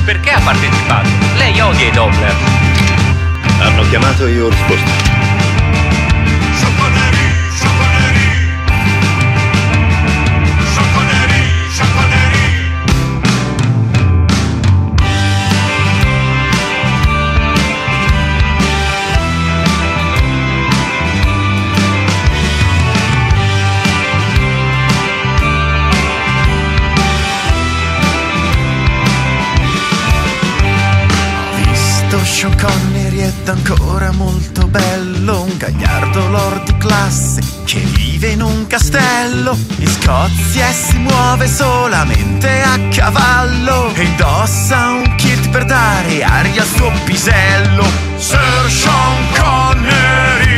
Perché ha partecipato? Lei odia i Doppler. Hanno chiamato e io ho risposto. Sean Connery è ancora molto bello, un gagliardo lord di classe che vive in un castello in Scozia e si muove solamente a cavallo e indossa un kit per dare aria al suo pisello. Sir Sean Connery,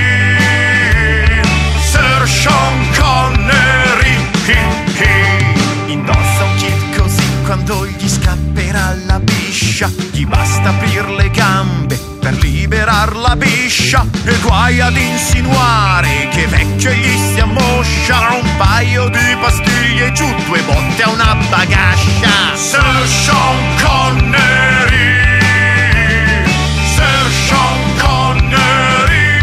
Sir Sean Connery, indossa un kit così quando gli scapperà la biscia gli basta aprir le gambe per liberar la biscia e guai ad insinuare che vecchio gli si ammoscia. Un paio di pastiglie giù, 2 botte a una bagascia. Sir Sean Connery, Sir Sean Connery,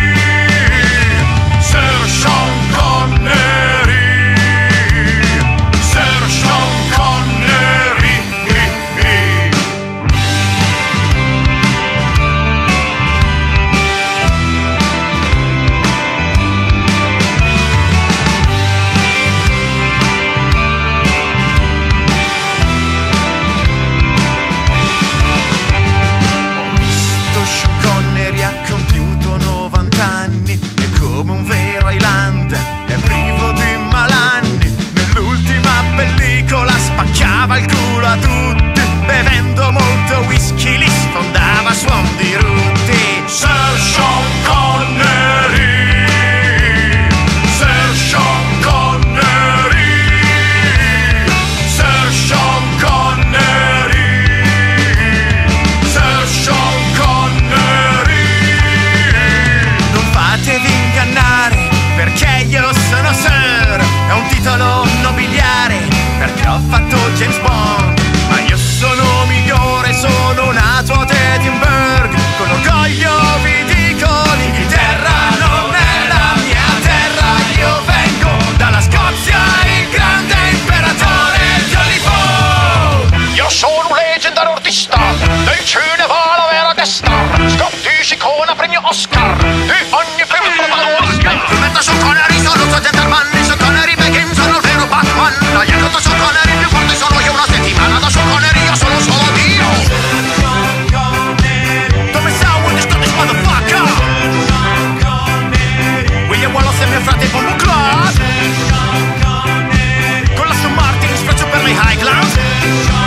Sir Sean Connery, Sir Sean Connery. Spacciava il culo a tutti, bevendo molto whisky li sfondava a suon di rutti. Sir Sean Connery, Sir Sean Connery, Sir Sean Connery, Sir Sean Connery. Non fatevi ingannare perché io sono Sir, è un titolo nobiliare perché ho fatto James Bond, ma io sono migliore, sono nato ad Edinburgh, con orgoglio vi dico l'Inghilterra non è la mia terra, io vengo dalla Scozia, il grande imperatore Johnny Foe. Io sono un leggendario artista, del cinema la vera testa, scottisci con premio Oscar, di ogni premio protagonista. Metto su Connery, sono suo gentleman, su Connery Begin, sono il vero Batman, tagliato su Connery, più forte sono io una settimana, da su Connery io sono solo Dio. Come siamo in this motherfucker? William Wallace e mio frate Bombo Club, con la Aston Martin sprazzo per le Highlands.